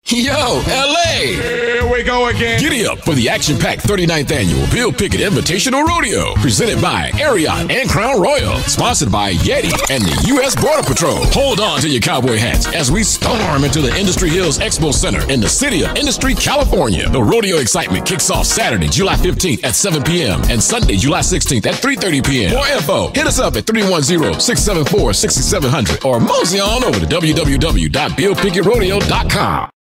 Yo, LA! Here we go again. Giddy up for the action-packed 39th Annual Bill Pickett Invitational Rodeo, presented by Ariat and Crown Royal, sponsored by Yeti and the U.S. Border Patrol. Hold on to your cowboy hats as we storm into the Industry Hills Expo Center in the city of Industry, California. The rodeo excitement kicks off Saturday, July 15th at 7 p.m. and Sunday, July 16th at 3:30 p.m. For info, hit us up at 310-674-6700 or mosey on over to www.billpickettrodeo.com.